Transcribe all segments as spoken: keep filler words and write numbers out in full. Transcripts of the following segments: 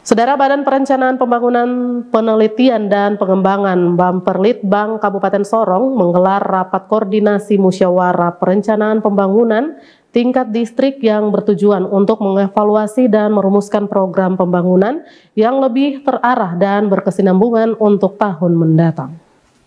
Saudara, Badan Perencanaan Pembangunan, Penelitian dan Pengembangan Bamperlitbang Kabupaten Sorong menggelar rapat koordinasi musyawarah perencanaan pembangunan tingkat distrik yang bertujuan untuk mengevaluasi dan merumuskan program pembangunan yang lebih terarah dan berkesinambungan untuk tahun mendatang.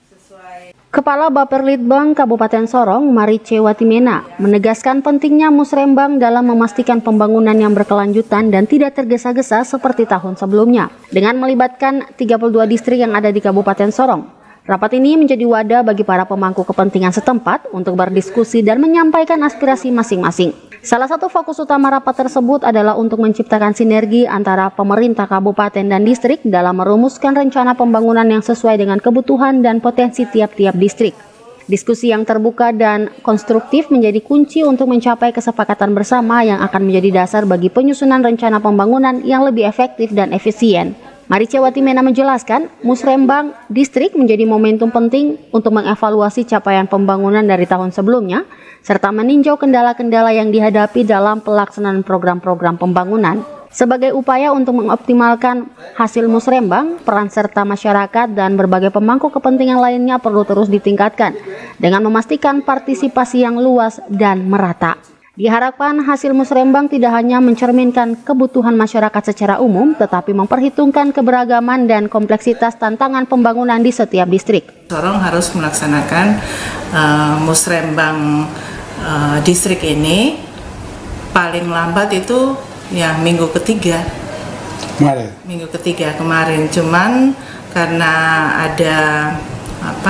Kepala Bapperlitbang Kabupaten Sorong, Marice Watimena, menegaskan pentingnya musrembang dalam memastikan pembangunan yang berkelanjutan dan tidak tergesa-gesa seperti tahun sebelumnya. Dengan melibatkan tiga puluh dua distrik yang ada di Kabupaten Sorong, rapat ini menjadi wadah bagi para pemangku kepentingan setempat untuk berdiskusi dan menyampaikan aspirasi masing-masing. Salah satu fokus utama rapat tersebut adalah untuk menciptakan sinergi antara pemerintah kabupaten dan distrik dalam merumuskan rencana pembangunan yang sesuai dengan kebutuhan dan potensi tiap-tiap distrik. Diskusi yang terbuka dan konstruktif menjadi kunci untuk mencapai kesepakatan bersama yang akan menjadi dasar bagi penyusunan rencana pembangunan yang lebih efektif dan efisien. Marice Watimena menjelaskan, musrembang distrik menjadi momentum penting untuk mengevaluasi capaian pembangunan dari tahun sebelumnya, serta meninjau kendala-kendala yang dihadapi dalam pelaksanaan program-program pembangunan. Sebagai upaya untuk mengoptimalkan hasil musrembang, peran serta masyarakat dan berbagai pemangku kepentingan lainnya perlu terus ditingkatkan, dengan memastikan partisipasi yang luas dan merata. Diharapkan hasil musrembang tidak hanya mencerminkan kebutuhan masyarakat secara umum, tetapi memperhitungkan keberagaman dan kompleksitas tantangan pembangunan di setiap distrik. Sorong harus melaksanakan uh, musrembang uh, distrik ini paling lambat itu ya minggu ketiga. Kemarin. Minggu ketiga kemarin, cuman karena ada apa?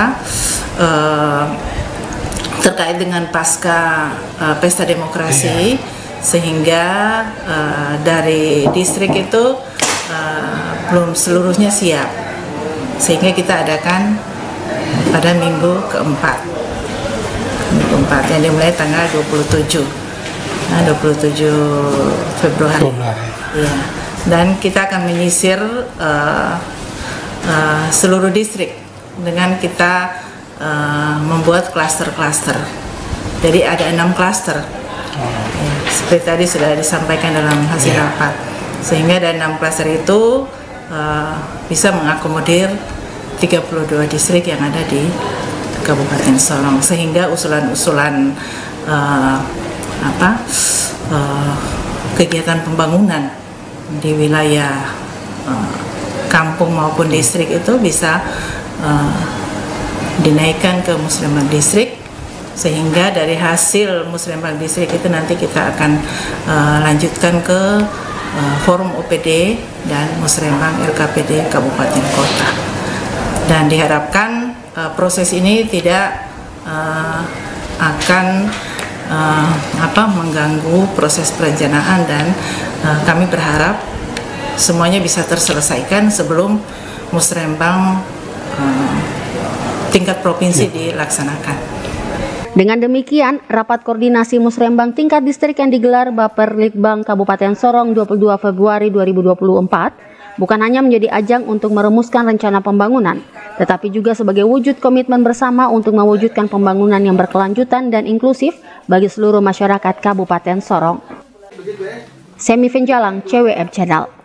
Uh, terkait dengan pasca uh, pesta demokrasi, sehingga uh, dari distrik itu uh, belum seluruhnya siap, sehingga kita adakan pada minggu keempat minggu keempat yang dimulai tanggal dua puluh tujuh Februari. Ya. Dan kita akan menyisir uh, uh, seluruh distrik dengan kita Uh, membuat klaster-klaster. Jadi ada enam klaster. Ya, seperti tadi sudah disampaikan dalam hasil yeah. rapat. Sehingga dari enam klaster itu uh, bisa mengakomodir tiga puluh dua distrik yang ada di Kabupaten Sorong. Sehingga usulan-usulan uh, apa uh, kegiatan pembangunan di wilayah uh, kampung maupun distrik itu bisa uh, dinaikkan ke musrembang distrik, sehingga dari hasil musrembang distrik itu nanti kita akan uh, lanjutkan ke uh, forum O P D dan musrembang L K P D Kabupaten Kota. Dan diharapkan uh, proses ini tidak uh, akan uh, apa mengganggu proses perencanaan, dan uh, kami berharap semuanya bisa terselesaikan sebelum musrembang uh, tingkat provinsi dilaksanakan. Dengan demikian, rapat koordinasi musrembang tingkat distrik yang digelar Bapperlitbang Kabupaten Sorong dua puluh dua Februari dua ribu dua puluh empat bukan hanya menjadi ajang untuk merumuskan rencana pembangunan, tetapi juga sebagai wujud komitmen bersama untuk mewujudkan pembangunan yang berkelanjutan dan inklusif bagi seluruh masyarakat Kabupaten Sorong. Semi Venjalang, C W F Channel.